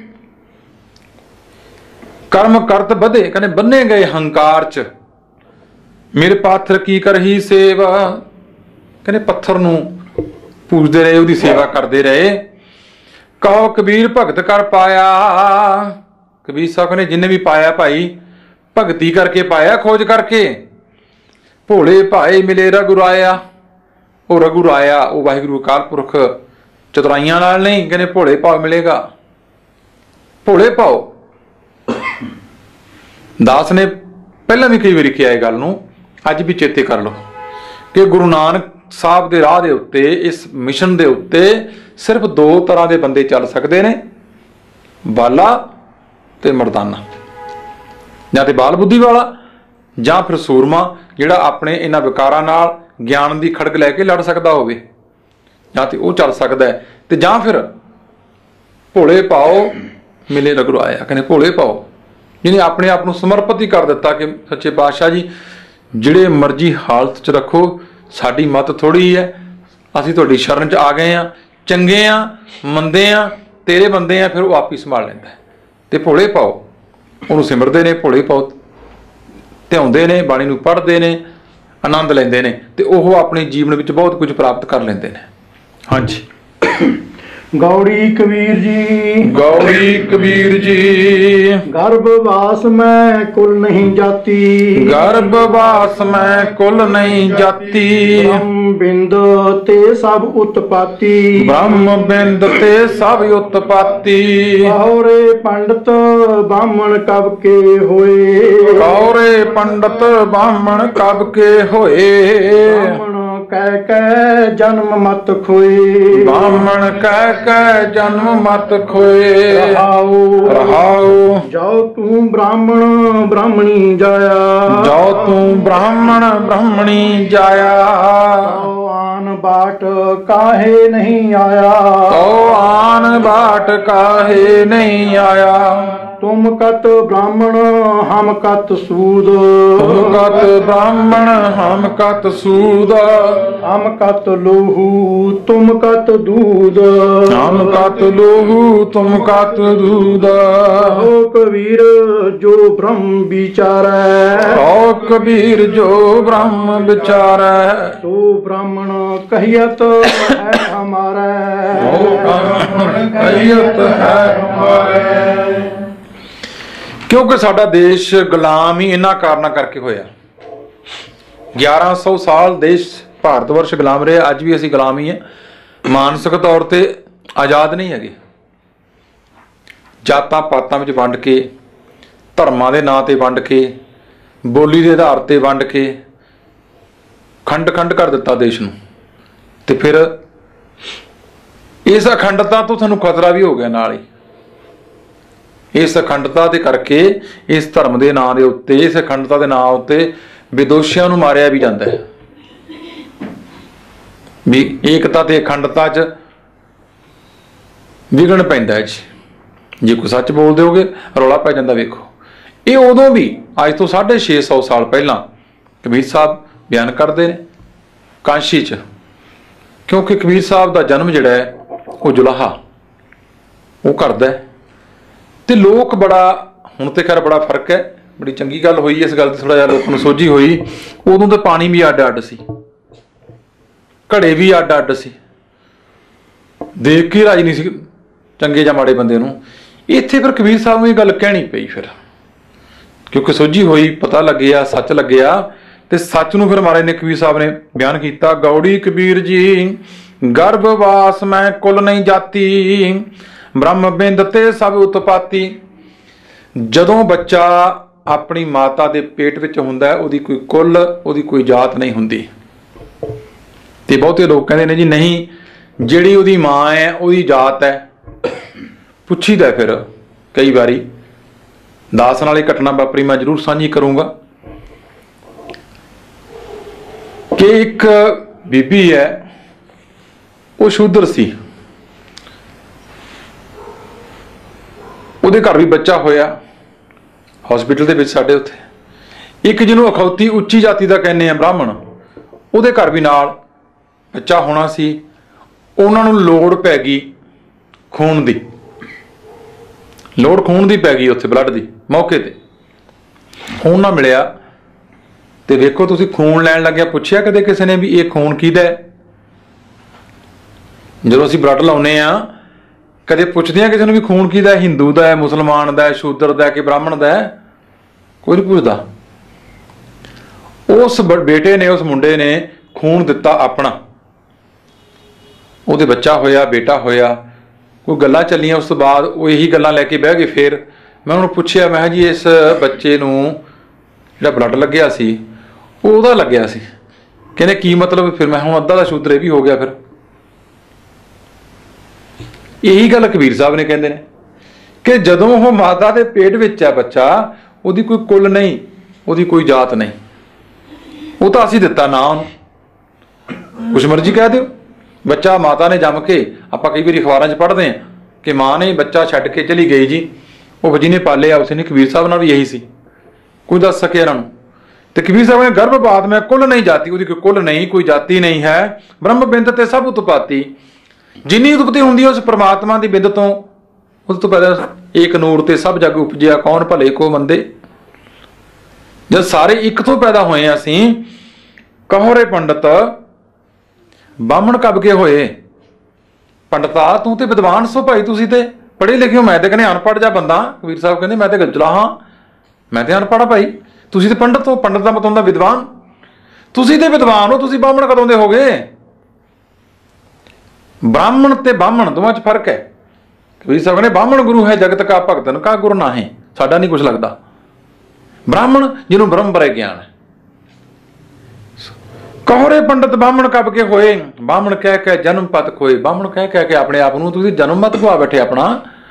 ਕਰਮ ਕਰਤ ਵਧੇ ਕਹਿੰਦੇ ਬੰਨੇ ਗਏ ਹੰਕਾਰ ਚ ਮੇਰੇ ਪਾਥਰ ਕੀ ਕਰਹੀ ਸੇਵਾ ਕਹਿੰਦੇ ਪੱਥਰ ਨੂੰ ਪੂਜਦੇ ਰਹੇ ਉਹਦੀ ਸੇਵਾ ਕਰਦੇ ਰਹੇ। ਕਹੋ ਕਬੀਰ ਭਗਤ ਕਰ ਪਾਇਆ ਕਬੀਰ ਸਾਹਿਬ ਨੇ ਜਿੰਨੇ ਵੀ ਪਾਇਆ ਭਾਈ ਭਗਤੀ ਕਰਕੇ ਪਾਇਆ ਖੋਜ ਕਰਕੇ। ਭੋਲੇ ਭਾਏ ਮਿਲੇ ਰਘੁਰਾਇਆ ਉਹ ਰਘੁਰਾਇਆ ਉਹ ਵਾਹਿਗੁਰੂ ਅਕਾਲ ਪੁਰਖ ਚਤੁਰਾਈਆਂ ਨਾਲ ਨਹੀਂ ਕਹਿੰਦੇ ਭੋਲੇ ਭਾਉ ਮਿਲੇਗਾ। ਭੋਲੇ ਭਾਉ ਦਾਸ ਨੇ ਪਹਿਲਾਂ ਵੀ ਕਈ ਵਾਰੀ ਕਿਹਾ ਇਹ ਗੱਲ ਨੂੰ ਅੱਜ ਵੀ ਚੇਤੇ ਕਰ ਲਓ ਕਿ ਗੁਰੂ ਨਾਨਕ ਸਾਹਿਬ ਦੇ ਰਾਹ ਦੇ ਉੱਤੇ ਇਸ ਮਿਸ਼ਨ ਦੇ ਉੱਤੇ ਸਿਰਫ ਦੋ ਤਰ੍ਹਾਂ ਦੇ ਬੰਦੇ ਚੱਲ ਸਕਦੇ ਨੇ ਬਾਲਾ ਤੇ ਮਰਦਾਨਾ। ਜਾਂ ਤੇ ਬਾਲ ਬੁੱਧੀ ਵਾਲਾ ਜਾਂ ਫਿਰ ਸੂਰਮਾ ਜਿਹੜਾ ਆਪਣੇ ਇਹਨਾਂ ਵਿਕਾਰਾਂ ਨਾਲ ਗਿਆਨ ਦੀ ਖੜਗ ਲੈ ਕੇ ਲੜ ਸਕਦਾ ਹੋਵੇ। ਜਾਂ ਤੇ ਉਹ ਚੱਲ ਸਕਦਾ ਹੈ, ਤੇ ਜਾਂ ਫਿਰ ਭੋਲੇ ਪਾਓ ਮਿਲੇ ਰਗੜੋ ਆਇਆ। ਕਹਿੰਦੇ ਭੋਲੇ ਪਾਓ ਜਿਹਨੇ ਆਪਣੇ ਆਪ ਨੂੰ ਸਮਰਪਿਤ ਹੀ ਕਰ ਦਿੱਤਾ ਕਿ ਸੱਚੇ ਪਾਤਸ਼ਾਹ ਜੀ ਜਿਹੜੇ ਮਰਜ਼ੀ ਹਾਲਤ 'ਚ ਰੱਖੋ, ਸਾਡੀ ਮੱਤ ਥੋੜ੍ਹੀ ਹੈ, ਅਸੀਂ ਤੁਹਾਡੀ ਸ਼ਰਨ 'ਚ ਆ ਗਏ ਹਾਂ, ਚੰਗੇ ਆ, ਮੰਦੇ ਆ, ਤੇਰੇ ਬੰਦੇ ਆ। ਫਿਰ ਉਹ ਆਪ ਹੀ ਸੰਭਾਲ ਲੈਂਦਾ। ਤੇ ਭੋਲੇ ਪਾਓ ਉਹਨੂੰ ਸਿਮਰਦੇ ਨੇ, ਭੋਲੇ ਪਾਓ ਧਿਆਉਂਦੇ ਨੇ, ਬਾਣੀ ਨੂੰ ਪੜ੍ਹਦੇ ਨੇ, ਆਨੰਦ ਲੈਂਦੇ ਨੇ, ਤੇ ਉਹ ਆਪਣੇ ਜੀਵਨ ਵਿੱਚ ਬਹੁਤ ਕੁਝ ਪ੍ਰਾਪਤ ਕਰ ਲੈਂਦੇ ਨੇ। ਹਾਂਜੀ। ਗੌੜੀ ਕਬੀਰ ਜੀ, ਗੌੜੀ ਕਬੀਰ ਜੀ, ਗਰਭਵਾਸ ਮੈਂ ਕੁਲ ਨਹੀਂ ਜਾਤੀ, ਗਰਭਵਾਸ ਮੈਂ ਕੁਲ ਨਹੀਂ ਜਾਤੀ, ਬ੍ਰਹਮ ਬਿੰਦ ਤੇ ਸਭ ਉਤਪਾਤੀ, ਬ੍ਰਹਮ ਬਿੰਦ ਤੇ ਸਭ ਉਤਪਾਤੀ, ਕੌਰੇ ਪੰਡਤ ਬਾਹਮਣ ਕਬ ਕੇ ਹੋਏ, ਕੌਰੇ ਪੰਡਤ ਬਾਹਮਣ ਕਬ ਕੇ ਹੋਏ, ਬਾਹਮਣ ਕਹਿ ਕਹਿ ਜਨਮ ਮਤ ਖੋਏ, ਬਾਹਮਣ ਕਹਿ ਕਹਿ ਜਨਮ ਮਤ ਖੋਏ। ਰਹਾਉ ਰਹਾਉ ਜਾਉ ਤੂੰ ਬ੍ਰਾਹਮਣ ਬ੍ਰਾਹਮਣੀ ਜਾਇਆ, ਜੋ ਤੂੰ ਬ੍ਰਾਹਮਣ ਬ੍ਰਾਹਮਣੀ ਜਾਇਆ, ਤੋ ਆਨ ਬਾਟ ਕਾਹੇ ਨਹੀਂ ਆਇਆ, ਤੋ ਆਨ ਬਾਟ ਕਾਹੇ ਨਹੀਂ ਆਇਆ, ਤੁਮ ਕਤ ਬ੍ਰਾਹਮਣ ਹਮ ਕਤ ਸੂਦ, ਤੁਮ ਕਤ ਬ੍ਰਾਹਮਣ ਹਮ ਕਤ ਸੂਦ, ਹਮ ਕਤ ਲੋਹੂ ਤੁਮ ਕਤ ਦੂਧ, ਹਮ ਕਤ ਲੋਹੂ ਤੁਮ ਕਤ ਦੂਧ, ਓ ਕਬੀਰ ਜੋ ਬ੍ਰਹਮ ਵਿਚਾਰੈ, ਓ ਕਬੀਰ ਜੋ ਬ੍ਰਹਮ ਵਿਚਾਰੈ, ਸੋ ਬ੍ਰਾਹਮਣ ਕਹੀਅਤ ਹੈ ਹਮਾਰਾ, ਓ ਬ੍ਰਾਹਮਣ ਕਹੀਅਤ ਹੈ ਹਮਾਰੇ। ਕਿਉਂਕਿ ਸਾਡਾ ਦੇਸ਼ ਗੁਲਾਮ ਹੀ ਇਹਨਾਂ ਕਾਰਨਾਂ ਕਰਕੇ ਹੋਇਆ। ਗਿਆਰਾਂ ਸੌ ਸਾਲ ਦੇਸ਼ ਭਾਰਤ ਵਰਸ਼ ਗੁਲਾਮ ਰਿਹਾ, ਅੱਜ ਵੀ ਅਸੀਂ ਗੁਲਾਮ ਹੀ ਹਾਂ। ਮਾਨਸਿਕ ਤੌਰ ਤੇ ਆਜ਼ਾਦ ਨਹੀਂ ਹੈਗੇ। ਜਾਤਾਂ ਪਾਤਾਂ ਵਿੱਚ ਵੰਡ ਕੇ, ਧਰਮਾਂ ਦੇ ਨਾਂ ਤੇ ਵੰਡ ਕੇ, ਬੋਲੀ ਦੇ ਆਧਾਰ ਤੇ ਵੰਡ ਕੇ ਖੰਡ ਖੰਡ ਕਰ ਦਿੱਤਾ ਦੇਸ਼ ਨੂੰ। ਤੇ ਫਿਰ ਇਸ ਅਖੰਡਤਾ ਤੋਂ ਸਾਨੂੰ ਖਤਰਾ ਵੀ ਹੋ ਗਿਆ ਨਾਲ ਹੀ। ਇਸ ਅਖੰਡਤਾ ਦੇ ਕਰਕੇ ਇਸ ਧਰਮ ਦੇ ਨਾਂ ਦੇ ਉੱਤੇ, ਇਸ ਅਖੰਡਤਾ ਦੇ ਨਾਂ ਉੱਤੇ ਵਿਦੋਸ਼ੀਆਂ ਨੂੰ ਮਾਰਿਆ ਵੀ ਜਾਂਦਾ ਹੈ। ਵੀ ਏਕਤਾ ਤੇ ਅਖੰਡਤਾ 'ਚ ਵਿਗੜ ਪੈਂਦਾ ਹੈ ਜੀ। ਜੇ ਕੋਈ ਸੱਚ ਬੋਲਦੇ ਹੋਗੇ ਰੌਲਾ ਪੈ ਜਾਂਦਾ। ਵੇਖੋ, ਇਹ ਉਦੋਂ ਵੀ ਅੱਜ ਤੋਂ ਸਾਢੇ ਛੇ ਸੌ ਸਾਲ ਪਹਿਲਾਂ ਕਬੀਰ ਸਾਹਿਬ ਬਿਆਨ ਕਰਦੇ ਨੇ ਕਾਂਸ਼ੀ 'ਚ। ਕਿਉਂਕਿ ਕਬੀਰ ਸਾਹਿਬ ਦਾ ਜਨਮ ਜਿਹੜਾ ਹੈ ਉਹ ਜੁਲਾਹਾ ਉਹ ਕਰਦਾ ਹੈ, ਤੇ ਲੋਕ ਬੜਾ, ਹੁਣ ਤੇ ਖੈਰ ਬੜਾ ਫਰਕ ਹੈ, ਬੜੀ ਚੰਗੀ ਗੱਲ ਹੋਈ ਇਸ ਗੱਲ ਦੀ, ਥੋੜਾ ਜਿਹਾ ਲੋਕਾਂ ਨੂੰ ਸੋਝੀ ਹੋਈ। ਉਦੋਂ ਤਾਂ ਪਾਣੀ ਵੀ ਅੱਡ ਅੱਡ ਸੀ, ਘੜੇ ਵੀ ਅੱਡ ਅੱਡ ਸੀ, ਦੇਖ ਕੇ ਰਾਜ ਨਹੀਂ ਸੀ ਚੰਗੇ ਜਾਂ ਮਾੜੇ ਬੰਦੇ ਨੂੰ। ਇੱਥੇ ਫਿਰ ਕਬੀਰ ਸਾਹਿਬ ਨੂੰ ਇਹ ਗੱਲ ਕਹਿਣੀ ਪਈ ਫਿਰ, ਕਿਉਂਕਿ ਸੋਝੀ ਹੋਈ, ਪਤਾ ਲੱਗਿਆ, ਸੱਚ ਲੱਗਿਆ, ਤੇ ਸੱਚ ਨੂੰ ਫਿਰ ਮਹਾਰਾਜ ਨੇ ਕਬੀਰ ਸਾਹਿਬ ਨੇ ਬਿਆਨ ਕੀਤਾ। ਗੌੜੀ ਕਬੀਰ ਜੀ, ਗਰਭਵਾਸ ਮੈਂ ਕੁਲ ਨਹੀਂ ਜਾਤੀ, ਬ੍ਰਹਮ ਬਿੰਦ ਤੇ ਸਭ ਉਤਪਾਤੀ। ਜਦੋਂ ਬੱਚਾ ਆਪਣੀ ਮਾਤਾ ਦੇ ਪੇਟ ਵਿੱਚ ਹੁੰਦਾ ਹੈ, ਉਹਦੀ ਕੋਈ ਕੁਲ, ਉਹਦੀ ਕੋਈ ਜਾਤ ਨਹੀਂ ਹੁੰਦੀ। ਤੇ ਬਹੁਤੇ ਲੋਕ ਕਹਿੰਦੇ ਨੇ ਜੀ ਨਹੀਂ, ਜਿਹੜੀ ਉਹਦੀ ਮਾਂ ਹੈ ਉਹਦੀ ਜਾਤ ਹੈ। ਪੁੱਛੀਦਾ ਫਿਰ ਕਈ ਵਾਰੀ, ਦਾਸ ਨਾਲ ਇਹ ਘਟਨਾ ਵਾਪਰੀ, ਮੈਂ ਜ਼ਰੂਰ ਸਾਂਝੀ ਕਰੂੰਗਾ ਕਿ ਇੱਕ ਬੀਬੀ ਹੈ, ਉਹ ਸ਼ੂਦਰ ਸੀ। ਉਹਦੇ ਘਰ ਵੀ ਬੱਚਾ ਹੋਇਆ ਹਸਪੀਟਲ ਦੇ ਵਿੱਚ ਸਾਡੇ ਉੱਥੇ। ਇੱਕ ਜਿਹਨੂੰ ਅਖੌਤੀ ਉੱਚੀ ਜਾਤੀ ਦਾ ਕਹਿੰਦੇ ਆ ਬ੍ਰਾਹਮਣ, ਉਹਦੇ ਘਰ ਵੀ ਨਾਲ ਬੱਚਾ ਹੋਣਾ ਸੀ। ਉਹਨਾਂ ਨੂੰ ਲੋੜ ਪੈ ਗਈ ਖੂਨ ਦੀ, ਲੋੜ ਖੂਨ ਦੀ ਪੈ ਗਈ ਉੱਥੇ, ਬਲੱਡ ਦੀ, ਮੌਕੇ ਤੇ ਖੂਨ ਨਾ ਮਿਲਿਆ। ਤੇ ਵੇਖੋ ਤੁਸੀਂ, ਖੂਨ ਲੈਣ ਲੱਗਿਆ, ਪੁੱਛਿਆ ਕਦੇ ਕਿਸੇ ਨੇ ਵੀ ਇਹ ਖੂਨ ਕਿਹਦਾ ਹੈ? ਜਦੋਂ ਅਸੀਂ ਬਲੱਡ ਲਾਉਨੇ ਆ, ਕਦੇ ਪੁੱਛਦੇ ਆ ਕਿਸੇ ਨੂੰ ਵੀ ਖੂਨ ਕਿਹਦਾ ਹੈ? ਹਿੰਦੂ ਦਾ ਹੈ, ਮੁਸਲਮਾਨ ਦਾ ਹੈ, ਸ਼ੂਦਰ ਦਾ ਹੈ ਕਿ ਬ੍ਰਾਹਮਣ ਦਾ ਹੈ? ਕੋਈ ਨਹੀਂ ਪੁੱਛਦਾ। ਉਸ ਬੇਟੇ ਨੇ, ਉਸ ਮੁੰਡੇ ਨੇ ਖੂਨ ਦਿੱਤਾ ਆਪਣਾ, ਉਹਦੇ ਬੱਚਾ ਹੋਇਆ, ਬੇਟਾ ਹੋਇਆ। ਕੋਈ ਗੱਲਾਂ ਚੱਲੀਆਂ, ਉਸ ਤੋਂ ਬਾਅਦ ਉਹ ਇਹੀ ਗੱਲਾਂ ਲੈ ਕੇ ਬਹਿ ਗਏ। ਫਿਰ ਮੈਂ ਉਹਨੂੰ ਪੁੱਛਿਆ, ਮੈਂ ਕਿਹਾ ਜੀ ਇਸ ਬੱਚੇ ਨੂੰ ਜਿਹੜਾ ਬਲੱਡ ਲੱਗਿਆ ਸੀ ਉਹ ਉਹਦਾ ਲੱਗਿਆ ਸੀ। ਕਹਿੰਦੇ ਕੀ ਮਤਲਬ? ਫਿਰ ਮੈਂ ਹੁਣ ਅੱਧਾ ਦਾ ਸ਼ੂਦਰ ਇਹ ਵੀ ਹੋ ਗਿਆ। ਫਿਰ ਇਹੀ ਗੱਲ ਕਬੀਰ ਸਾਹਿਬ ਨੇ ਕਹਿੰਦੇ ਨੇ ਕਿ ਜਦੋਂ ਉਹ ਮਾਤਾ ਦੇ ਪੇਟ ਵਿੱਚ ਹੈ ਬੱਚਾ, ਉਹਦੀ ਕੋਈ ਕੁਲ ਨਹੀਂ, ਉਹਦੀ ਕੋਈ ਜਾਤ ਨਹੀਂ, ਉਹ ਤਾਂ ਅਸੀਂ ਦਿੱਤਾ ਨਾ ਉਹਨੂੰ। ਕੁਛ ਮਰਜ਼ੀ ਕਹਿ ਦਿਓ, ਬੱਚਾ ਮਾਤਾ ਨੇ ਜੰਮ ਕੇ, ਆਪਾਂ ਕਈ ਵਾਰੀ ਅਖਬਾਰਾਂ 'ਚ ਪੜ੍ਹਦੇ ਹਾਂ ਕਿ ਮਾਂ ਨੇ ਬੱਚਾ ਛੱਡ ਕੇ ਚਲੀ ਗਈ ਜੀ, ਉਹ ਜਿਹਨੇ ਪਾਲਿਆ ਉਸੇ ਨੇ। ਕਬੀਰ ਸਾਹਿਬ ਨਾਲ ਵੀ ਇਹੀ ਸੀ, ਕੋਈ ਦੱਸ ਸਕੇ ਇਹਨਾਂ ਨੂੰ। ਤੇ ਕਬੀਰ ਸਾਹਿਬ ਨੇ ਗਰਭਪਾਤ ਮੈਂ ਕੁੱਲ ਨਹੀਂ ਜਾਤੀ, ਉਹਦੀ ਕੋਈ ਕੁੱਲ ਨਹੀਂ, ਕੋਈ ਜਾਤੀ ਨਹੀਂ ਹੈ। ਬ੍ਰਹਮ ਬਿੰਦ ਤੇ ਸਭ ਉਤਪਾਤੀ, ਜਿੰਨੀ ਉਤਪਤੀ ਹੁੰਦੀ ਹੈ ਉਸ ਪ੍ਰਮਾਤਮਾ ਦੀ ਬਿੰਦ ਤੋਂ, ਉਸ ਤੋਂ ਪਹਿਲਾਂ ਏਕ ਨੂਰ ਤੇ ਸਭ ਜਗ ਉਪਜਿਆ, ਕੌਣ ਭਲੇ ਕੋ ਮੰਦੇ। ਜਦ ਸਾਰੇ ਇੱਕ ਤੋਂ ਪੈਦਾ ਹੋਏ ਅਸੀਂ, ਕਹੋ ਰੇ ਪੰਡਤ ਬਾਹਮਣ ਕਬ ਕੇ ਹੋਏ। ਪੰਡਤਾ ਤੂੰ ਤੇ ਵਿਦਵਾਨ ਸੋ ਭਾਈ, ਤੁਸੀਂ ਤੇ ਪੜ੍ਹੇ ਲਿਖੇ ਹੋ, ਮੈਂ ਤੇ ਕਹਿੰਦੇ ਅਨਪੜ੍ਹ ਜਾ ਬੰਦਾ। ਕਬੀਰ ਸਾਹਿਬ ਕਹਿੰਦੇ ਮੈਂ ਤੇ ਗਜਲਾ ਹਾਂ, ਮੈਂ ਤੇ ਅਨਪੜ੍ਹ ਭਾਈ, ਤੁਸੀਂ ਤੇ ਪੰਡਤ ਹੋ। ਪੰਡਤ ਦਾ ਮਤਲਬ ਹੁੰਦਾ ਵਿਦਵਾਨ, ਤੁਸੀਂ ਤੇ ਵਿਦਵਾਨ ਹੋ, ਤੁਸੀਂ ਬਾਹਮਣ ਕਦੋਂ ਦੇ ਹੋ ਗਏ। ਬ੍ਰਾਹਮਣ ਤੇ ਬਾਹਮਣ ਦੋਵਾਂ 'ਚ ਫਰਕ ਹੈ। ਕਬੀਰ ਸਾਹਿਬ ਕਹਿੰਦੇ ਬਾਹਮਣ ਗੁਰੂ ਹੈ ਜਗਤ ਕਾ ਭਗਤਨ ਕਾ ਗੁਰ ਨਾਹੀਂ, ਸਾਡਾ ਨਹੀਂ ਕੁਛ ਲੱਗਦਾ। ਬ੍ਰਾਹਮਣ ਜਿਹਨੂੰ ਬ੍ਰਹਮ ਬਾਰੇ ਗਿਆਨ ਹੈ। ਕਹੋਰੇ ਪੰਡਤ ਬਾਹਮਣ ਕਬ ਕੇ ਹੋਏ, ਬਾਹਮਣ ਕਹਿ ਕੇ ਜਨਮ ਪਤ ਖੋਏ। ਬਾਹਮਣ ਕਹਿ ਕਹਿ ਕੇ ਆਪਣੇ ਆਪ ਨੂੰ ਤੁਸੀਂ ਜਨਮ ਮਤ ਖਵਾ ਬੈਠੇ ਆਪਣਾ।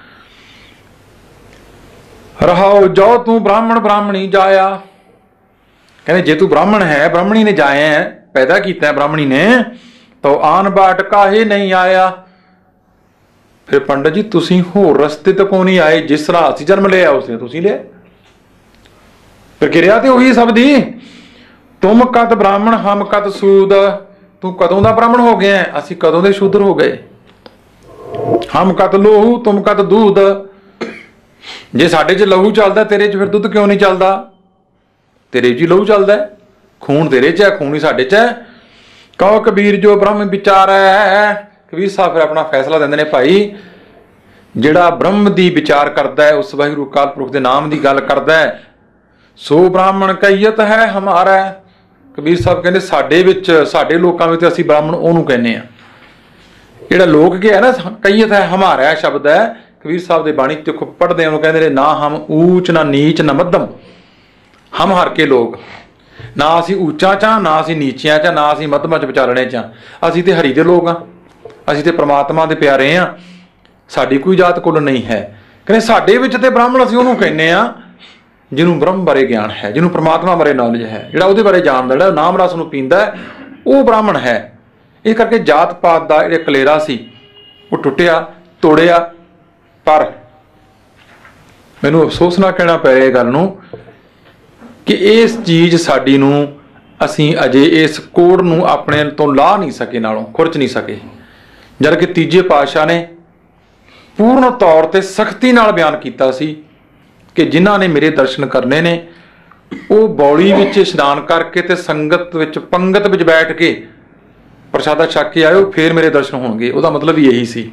ਰਹਾਓ ਜੋ ਤੂੰ ਬ੍ਰਾਹਮਣ ਬ੍ਰਾਹਮਣੀ ਜਾਇਆ। ਕਹਿੰਦੇ ਜੇ ਤੂੰ ਬ੍ਰਾਹਮਣ ਹੈ, ਬ੍ਰਾਹਮਣੀ ਨੇ ਜਾਇਆ ਹੈ, ਪੈਦਾ ਕੀਤਾ ਬ੍ਰਾਹਮਣੀ ਨੇ, ਤਾਂ ਆਨ ਬਾਟ ਕਾਹੇ ਨਹੀਂ ਆਇਆ। ਫਿਰ ਪੰਡਤ ਜੀ ਤੁਸੀਂ ਹੋਰ ਰਸਤੇ ਤੋਂ ਕਿਉਂ ਨਹੀਂ ਆਏ, ਜਿਸ ਤਰ੍ਹਾਂ ਅਸੀਂ ਜਨਮ ਲਿਆ ਉਸੇ ਤੁਸੀਂ ਲਿਆ। ਫਿਰ ਕਿਰਿਆ ਤੇ ਉਹੀ ਸਭ ਦੀ। ਤੁਮ ਕਦ ਬ੍ਰਾਹਮਣ ਹਮ ਕਦ ਸੂਦ, ਤੂੰ ਕਦੋਂ ਦਾ ਬ੍ਰਾਹਮਣ ਹੋ ਗਿਆ, ਅਸੀਂ ਕਦੋਂ ਦੇ ਸ਼ੂਦਰ ਹੋ ਗਏ। ਹਮ ਕਦ ਲੋਹੂ ਤੁਮ ਕਦ ਦੂਧ, ਜੇ ਸਾਡੇ 'ਚ ਲਹੂ ਚੱਲਦਾ ਤੇਰੇ 'ਚ ਫਿਰ ਦੁੱਧ ਕਿਉਂ ਨਹੀਂ ਚੱਲਦਾ। ਤੇਰੇ 'ਚ ਹੀ ਲਹੂ ਚੱਲਦਾ, ਖੂਨ ਤੇਰੇ 'ਚ ਹੈ, ਖੂਨ ਹੀ ਸਾਡੇ 'ਚ ਹੈ। ਕਹੋ ਕਬੀਰ ਜੋ ਬ੍ਰਹਮ ਵਿਚਾਰ ਹੈ। ਕਬੀਰ ਸਾਹਿਬ ਫਿਰ ਆਪਣਾ ਫੈਸਲਾ ਦਿੰਦੇ ਨੇ, ਭਾਈ ਜਿਹੜਾ ਬ੍ਰਹਮ ਦੀ ਵਿਚਾਰ ਕਰਦਾ ਹੈ, ਉਸ ਵਾਹਿਗੁਰੂ ਅਕਾਲ ਪੁਰਖ ਦੇ ਨਾਮ ਦੀ ਗੱਲ ਕਰਦਾ ਹੈ, ਸੋ ਬ੍ਰਾਹਮਣ ਕਈਅਤ ਹੈ ਹਮਾਰਾ। ਕਬੀਰ ਸਾਹਿਬ ਕਹਿੰਦੇ ਸਾਡੇ ਵਿੱਚ, ਸਾਡੇ ਲੋਕਾਂ ਵਿੱਚ ਅਸੀਂ ਬ੍ਰਾਹਮਣ ਉਹਨੂੰ ਕਹਿੰਦੇ ਆ। ਜਿਹੜਾ ਲੋਕ ਗਿਆ ਨਾ ਕਈਅਤ ਹੈ ਹਮਾਰਾ ਸ਼ਬਦ ਹੈ, ਕਬੀਰ ਸਾਹਿਬ ਦੇ ਬਾਣੀ ਤੇ ਪੜ੍ਹਦੇ ਉਹਨੂੰ ਕਹਿੰਦੇ ਨੇ, ਨਾ ਹਮ ਊਚ ਨਾ ਨੀਚ ਨਾ ਮੱਧਮ, ਹਮ ਹਰ ਕੇ ਲੋਕ। ਨਾ ਅਸੀਂ ਉੱਚਾ ਚਾਂ, ਨਾ ਅਸੀਂ ਨੀਚਿਆਂ ਚ, ਨਾ ਅਸੀਂ ਮੱਧਮਾਂ ਚ ਵਿਚਾਰਣੇ ਚਾਂ। ਅਸੀਂ ਤੇ ਹਰੀ ਦੇ ਲੋਕ ਹਾਂ, ਅਸੀਂ ਤੇ ਪ੍ਰਮਾਤਮਾ ਦੇ ਪਿਆਰੇ ਹਾਂ, ਸਾਡੀ ਕੋਈ ਜਾਤ ਕੁੱਲ ਨਹੀਂ ਹੈ। ਕਹਿੰਦੇ ਸਾਡੇ ਵਿੱਚ ਤੇ ਬ੍ਰਾਹਮਣ ਅਸੀਂ ਉਹਨੂੰ ਕਹਿੰਦੇ ਆ ਜਿਹਨੂੰ ਬ੍ਰਹਮ ਬਾਰੇ ਗਿਆਨ ਹੈ, ਜਿਹਨੂੰ ਪ੍ਰਮਾਤਮਾ ਬਾਰੇ ਨੌਲੇਜ ਹੈ, ਜਿਹੜਾ ਉਹਦੇ ਬਾਰੇ ਜਾਣਦਾ, ਜਿਹੜਾ ਨਾਮ ਰਸ ਨੂੰ ਪੀਂਦਾ ਹੈ, ਉਹ ਬ੍ਰਾਹਮਣ ਹੈ। ਇਸ ਕਰਕੇ ਜਾਤ ਪਾਤ ਦਾ ਜਿਹੜਾ ਕਲੇਰਾ ਸੀ ਉਹ ਟੁੱਟਿਆ, ਤੋੜਿਆ। ਪਰ ਮੈਨੂੰ ਅਫਸੋਸ ਨਾ ਕਹਿਣਾ ਪਏ ਇਹ ਗੱਲ ਨੂੰ ਕਿ ਇਸ ਚੀਜ਼ ਸਾਡੀ ਨੂੰ, ਅਸੀਂ ਅਜੇ ਇਸ ਕੋੜ ਨੂੰ ਆਪਣੇ ਤੋਂ ਲਾਹ ਨਹੀਂ ਸਕੇ, ਨਾਲੋਂ ਖੁਰਚ ਨਹੀਂ ਸਕੇ। ਜਦ ਕਿ ਤੀਜੇ ਪਾਤਸ਼ਾਹ ਨੇ ਪੂਰਨ ਤੌਰ ਤੇ ਸਖਤੀ ਨਾਲ ਬਿਆਨ ਕੀਤਾ ਸੀ ਕਿ ਜਿਨ੍ਹਾਂ ਨੇ ਮੇਰੇ ਦਰਸ਼ਨ ਕਰਨੇ ਨੇ ਉਹ ਬੌਲੀ ਵਿੱਚ ਇਸ਼ਨਾਨ ਕਰਕੇ ਤੇ ਸੰਗਤ ਵਿੱਚ ਪੰਗਤ ਵਿੱਚ ਬੈਠ ਕੇ ਪ੍ਰਸ਼ਾਦਾ ਛਕ ਕੇ ਆਇਓ, ਫਿਰ ਮੇਰੇ ਦਰਸ਼ਨ ਹੋਣਗੇ। ਉਹਦਾ ਮਤਲਬ ਹੀ ਇਹੀ ਸੀ।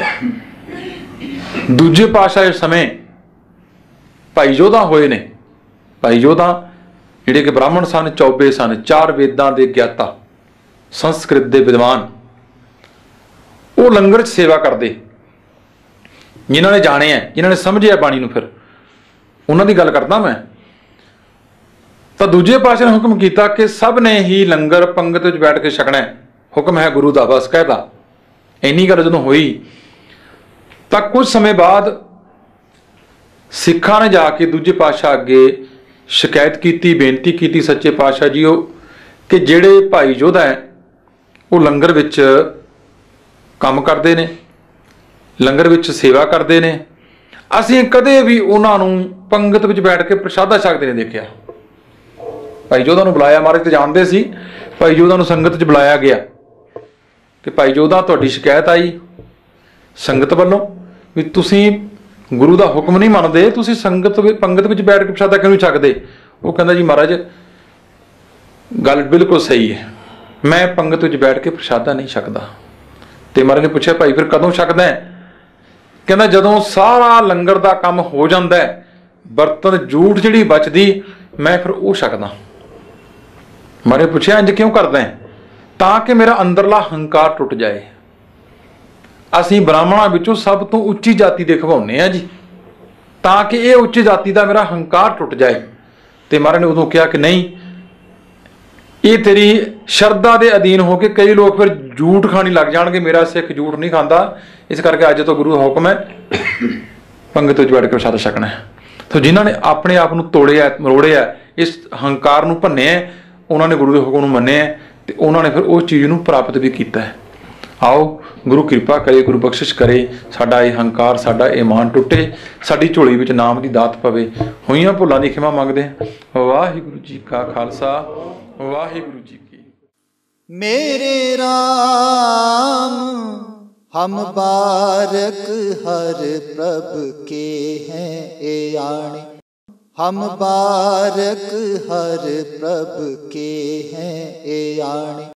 ਦੂਜੇ ਪਾਤਸ਼ਾਹ ਇਸ ਸਮੇਂ ਭਾਈ ਜੋਧਾ ਹੋਏ ਨੇ। ਭਾਈ ਜੋਧਾ ਜਿਹੜੇ ਕਿ ਬ੍ਰਾਹਮਣ ਸਨ, ਚੌਬੇ ਸਨ, ਚਾਰ ਵੇਦਾਂ ਦੇ ਗਿਆਤਾ, ਸੰਸਕ੍ਰਿਤ ਦੇ ਵਿਦਵਾਨ, ਉਹ ਲੰਗਰ 'ਚ ਸੇਵਾ ਕਰਦੇ। ਜਿਨ੍ਹਾਂ ਨੇ ਜਾਣਿਆ, ਜਿਨ੍ਹਾਂ ਨੇ ਸਮਝਿਆ ਬਾਣੀ ਨੂੰ, ਫਿਰ ਉਹਨਾਂ ਦੀ ਗੱਲ ਕਰਦਾ ਮੈਂ। ਤਾਂ ਦੂਜੇ ਪਾਤਸ਼ਾਹ ਨੇ ਹੁਕਮ ਕੀਤਾ ਕਿ ਸਭ ਨੇ ਹੀ ਲੰਗਰ ਪੰਗਤ ਵਿੱਚ ਬੈਠ ਕੇ ਛਕਣਾ, ਹੁਕਮ ਹੈ ਗੁਰੂ ਦਾ, ਬਸ ਕਹਿਤਾ। ਇੰਨੀ ਗੱਲ ਜਦੋਂ ਹੋਈ ਤਾਂ ਕੁਝ ਸਮੇਂ ਬਾਅਦ ਸਿੱਖਾਂ ਨੇ ਜਾ ਕੇ ਦੂਜੇ ਪਾਤਸ਼ਾਹ ਅੱਗੇ ਸ਼ਿਕਾਇਤ ਕੀਤੀ, ਬੇਨਤੀ ਕੀਤੀ, ਸੱਚੇ ਪਾਤਸ਼ਾਹ ਜੀ ਉਹ ਕਿ ਜਿਹੜੇ ਭਾਈ ਜੋਧਾ ਹੈ ਉਹ ਲੰਗਰ ਵਿੱਚ ਕੰਮ ਕਰਦੇ ਨੇ, ਲੰਗਰ ਵਿੱਚ ਸੇਵਾ ਕਰਦੇ ਨੇ, ਅਸੀਂ ਕਦੇ ਵੀ ਉਹਨਾਂ ਨੂੰ ਪੰਗਤ ਵਿੱਚ ਬੈਠ ਕੇ ਪ੍ਰਸ਼ਾਦਾ ਛਕਦੇ ਨਹੀਂ ਦੇਖਿਆ। ਭਾਈ ਜੋਧਾ ਨੂੰ ਬੁਲਾਇਆ, ਮਹਾਰਾਜ ਤੇ ਜਾਣਦੇ ਸੀ। ਭਾਈ ਜੋਧਾ ਨੂੰ ਸੰਗਤ 'ਚ ਬੁਲਾਇਆ ਗਿਆ ਕਿ ਭਾਈ ਜੋਧਾ ਤੁਹਾਡੀ ਸ਼ਿਕਾਇਤ ਆਈ ਸੰਗਤ ਵੱਲੋਂ ਵੀ ਤੁਸੀਂ ਗੁਰੂ ਦਾ ਹੁਕਮ ਨਹੀਂ ਮੰਨਦੇ, ਤੁਸੀਂ ਸੰਗਤ ਪੰਗਤ ਵਿੱਚ ਬੈਠ ਕੇ ਪ੍ਰਸ਼ਾਦਾ ਕਿਉਂ ਨਹੀਂ ਛਕਦੇ। ਉਹ ਕਹਿੰਦਾ ਜੀ ਮਹਾਰਾਜ ਗੱਲ ਬਿਲਕੁਲ ਸਹੀ ਹੈ, ਮੈਂ ਪੰਗਤ ਵਿੱਚ ਬੈਠ ਕੇ ਪ੍ਰਸ਼ਾਦਾ ਨਹੀਂ ਛਕਦਾ। ਤੇ ਮਹਾਰਾਜ ਨੇ ਪੁੱਛਿਆ ਭਾਈ ਫਿਰ ਕਦੋਂ ਛਕਦਾ ਹੈ। ਕਹਿੰਦਾ ਜਦੋਂ ਸਾਰਾ ਲੰਗਰ ਦਾ ਕੰਮ ਹੋ ਜਾਂਦਾ ਹੈ, ਬਰਤਨ ਜੂਠ ਜਿਹੜੀ ਬਚਦੀ, ਮੈਂ ਫਿਰ ਉਹ ਛਕਦਾ। ਮਹਾਰਾਜ ਪੁੱਛਿਆ ਇੰਜ ਕਿਉਂ ਕਰਦਾ ਹੈ। ਤਾਂ ਕਿ ਮੇਰਾ ਅੰਦਰਲਾ ਹੰਕਾਰ ਟੁੱਟ ਜਾਏ। ਅਸੀਂ ਬ੍ਰਾਹਮਣਾਂ ਵਿੱਚੋਂ ਸਭ ਤੋਂ ਉੱਚੀ ਜਾਤੀ ਦੇ ਖਵਾਉਂਦੇ ਆ ਜੀ, ਤਾਂ ਕਿ ਇਹ ਉੱਚੀ ਜਾਤੀ ਦਾ ਮੇਰਾ ਹੰਕਾਰ ਟੁੱਟ ਜਾਏ। ਤੇ ਮਹਾਰਾਜ ਨੇ ਉਦੋਂ ਕਿਹਾ ਕਿ ਨਹੀਂ, ਇਹ ਤੇਰੀ ਸ਼ਰਧਾ ਦੇ ਅਧੀਨ ਹੋ ਕੇ ਕਈ ਲੋਕ ਫਿਰ ਝੂਠ ਖਾਣੀ ਲੱਗ ਜਾਣਗੇ। ਮੇਰਾ ਸਿੱਖ ਝੂਠ ਨਹੀਂ ਖਾਂਦਾ, ਇਸ ਕਰਕੇ ਅੱਜ ਤੋਂ ਗੁਰੂ ਦਾ ਹੁਕਮ ਹੈ ਪੰਗਤ ਵਿੱਚ ਬੈਠ ਕੇ ਪ੍ਰਸ਼ਾਦਾ ਛਕਣਾ ਹੈ। ਤਾਂ ਜਿਨ੍ਹਾਂ ਨੇ ਆਪਣੇ ਆਪ ਨੂੰ ਤੋੜਿਆ, ਮਰੋੜਿਆ, ਇਸ ਹੰਕਾਰ ਨੂੰ ਭੰਨਿਆ, ਉਹਨਾਂ ਨੇ ਗੁਰੂ ਦੇ ਹੁਕਮ ਨੂੰ ਮੰਨਿਆ ਤੇ ਉਹਨਾਂ ਨੇ ਫਿਰ ਉਸ ਚੀਜ਼ ਨੂੰ ਪ੍ਰਾਪਤ ਵੀ ਕੀਤਾ ਹੈ। आओ गुरु कृपा करे, गुरु बख्शिश करे, साडा ये हंकार, साडा ये मान टुटे, साडी झोली विच नाम दी दात पवे। होईयां भुलां दी खिमा मंगदे हां। वाहिगुरू जी का खालसा, वाहिगुरू जी की। मेरे राम हम बारक हर प्रभ के हैं ए आणे, हम बारक हर प्रभ के हैं ए आणे।